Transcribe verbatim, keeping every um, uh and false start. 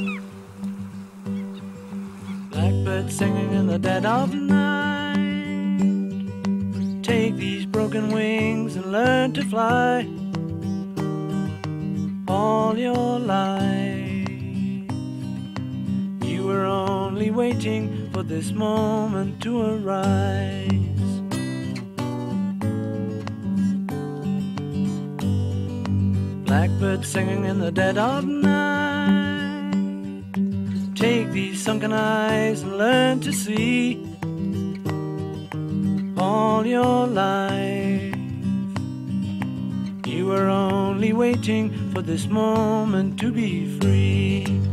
Blackbird singing in the dead of night. Take these broken wings and learn to fly. All your life you were only waiting for this moment to arise. Blackbird singing in the dead of night. Take these sunken eyes and learn to see. All your life you were only waiting for this moment to be free.